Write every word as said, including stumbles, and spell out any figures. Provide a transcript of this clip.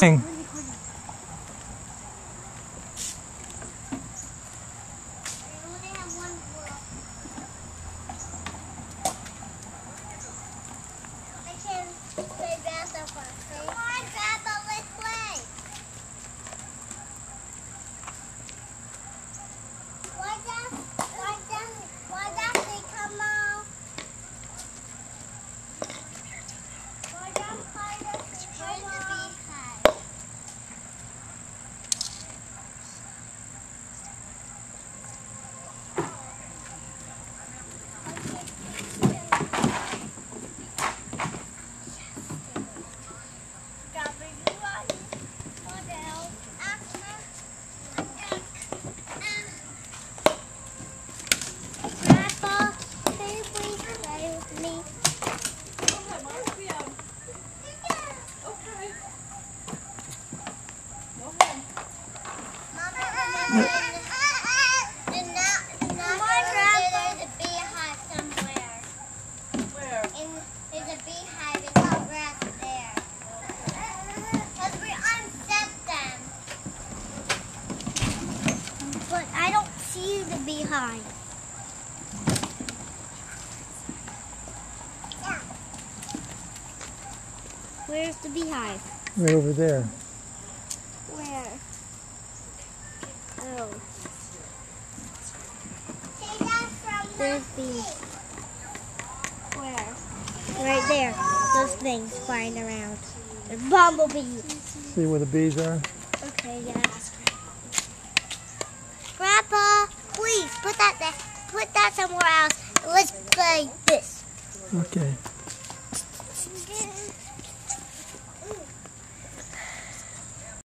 Thing. But I don't see the beehive. Where's the beehive? Right over there. Where? Oh. There's bees. Where? Right there. Those things flying around. There's bumblebees. See where the bees are? Okay, yeah. Grandpa, please put that there. Put that somewhere else. Let's play this. Okay.